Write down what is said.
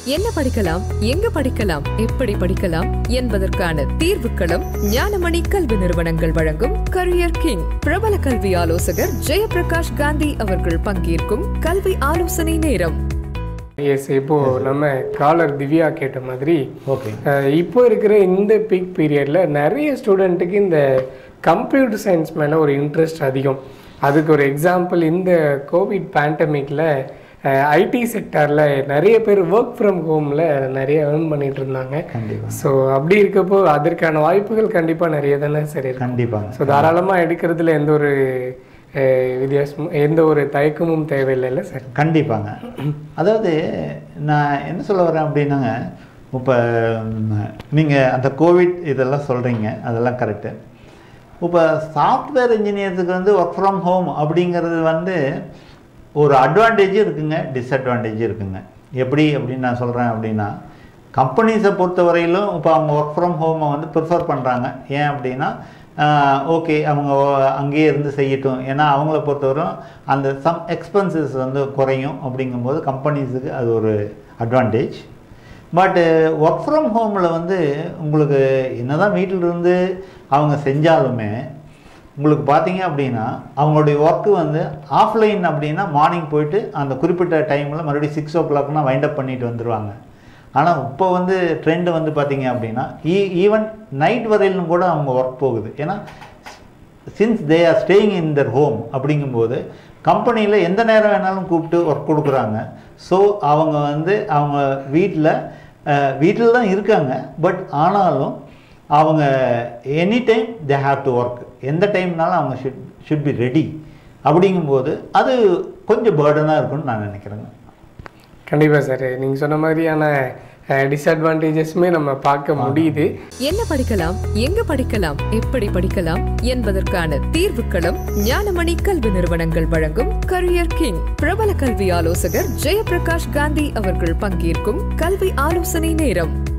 என்ன படிக்கலாம், எங்க படிக்கலாம், எப்படி படிக்கலாம் என்பதற்கான தீர்வுக்களம் ஞானமணி கல்வி நிறுவனங்கள் வழங்கும் கரியர் கிங். பிரபல கல்வி ஆலோசகர் ஜெயபிரகாஷ் காந்தி அவர்கள் பங்கேற்கும் கல்வி ஆலோசனை நேரம். இப்போ நம்ம காலர் திவ்யா கேட்ட மாதிரி இப்போ இருக்கிற இந்த பீக் பீரியட்ல நிறைய ஸ்டூடெண்ட்டுக்கு இந்த கம்ப்யூட்டர் சயின்ஸ் மேலே ஒரு இன்ட்ரெஸ்ட் அதிகம். அதுக்கு ஒரு எக்ஸாம்பிள், இந்த கோவிட் பேண்டமிக்கில் ஐடி செக்டாரில் நிறைய பேர் ஒர்க் ஃப்ரம் ஹோமில் நிறைய ஏர்ன் பண்ணிட்டு இருந்தாங்க. ஸோ அப்படி இருக்கப்போ அதற்கான வாய்ப்புகள் கண்டிப்பாக நிறைய தானே சரி கண்டிப்பாக. ஸோ தாராளமாக எடுக்கிறதுல எந்த ஒரு வித்தியாசமும் எந்த ஒரு தயக்கமும் தேவையில்லைல்ல சார்? கண்டிப்பாங்க. அதாவது நான் என்ன சொல்ல வரேன் அப்படின்னாங்க, இப்போ நீங்கள் அந்த கோவிட் இதெல்லாம் சொல்கிறீங்க, அதெல்லாம் கரெக்டு. இப்போ சாஃப்ட்வேர் இன்ஜினியர்ஸுக்கு வந்து ஒர்க் ஃப்ரம் ஹோம் அப்படிங்கிறது வந்து ஒரு அட்வான்டேஜும் இருக்குங்க, டிஸ்அட்வான்டேஜும் இருக்குங்க. எப்படி அப்படின்னு நான் சொல்கிறேன் அப்படின்னா, கம்பெனிஸை பொறுத்த வரையிலும் இப்போ அவங்க ஒர்க் ஃப்ரம் ஹோமை வந்து ப்ரிஃபர் பண்ணுறாங்க. ஏன் அப்படின்னா ஓகே அவங்க அங்கேயே இருந்து செய்யட்டும், ஏன்னா அவங்கள பொறுத்தவரையும் அந்த சம் எக்ஸ்பென்சஸ் வந்து குறையும். அப்படிங்கும்போது கம்பெனிஸுக்கு அது ஒரு அட்வான்டேஜ். பட்டு ஒர்க் ஃப்ரம் ஹோமில் வந்து உங்களுக்கு என்ன தான் வீட்டிலிருந்து அவங்க செஞ்சாலுமே உங்களுக்கு பார்த்தீங்க அப்படின்னா அவங்களுடைய ஒர்க்கு வந்து ஆஃப்லைன் அப்படின்னா மார்னிங் போயிட்டு அந்த குறிப்பிட்ட டைமில் மறுபடியும் 6 o'clockனா வைண்டப் பண்ணிட்டு வந்துடுவாங்க. ஆனால் இப்போ வந்து ட்ரெண்டு வந்து பார்த்தீங்க அப்படின்னா ஈவன் நைட் வரையிலும் கூட அவங்க ஒர்க் போகுது. ஏன்னா since they are staying in the home அப்படிங்கும்போது கம்பெனியில் எந்த நேரம் வேணாலும் கூப்பிட்டு ஒர்க் கொடுக்குறாங்க. ஸோ அவங்க வந்து அவங்க வீட்டில் தான் இருக்காங்க. பட் ஆனாலும் அவங்க any time they have to work, எந்த டைம்னாலும் அவங்க ஷுட் பி ரெடி. அப்படிங்கும்போது அது கொஞ்சம் பேர்டனாக இருக்குன்னு நான் நினைக்கிறேங்க. கண்டிப்பாக சார், நீங்கள் சொன்ன மாதிரியான டிஸ்அட்வான்டேஜஸ்மே நம்ம பார்க்க முடியுது. என்ன படிக்கலாம், எங்க படிக்கலாம், எப்படி படிக்கலாம் என்பதற்கான தீர்வுக்களம் ஞானமணி கல்வி நிறுவனங்கள் வழங்கும் கரியர் கிங். பிரபல கல்வி ஆலோசகர் ஜெயபிரகாஷ் காந்தி அவர்கள் பங்கேற்கும் கல்வி ஆலோசனை நேரம்.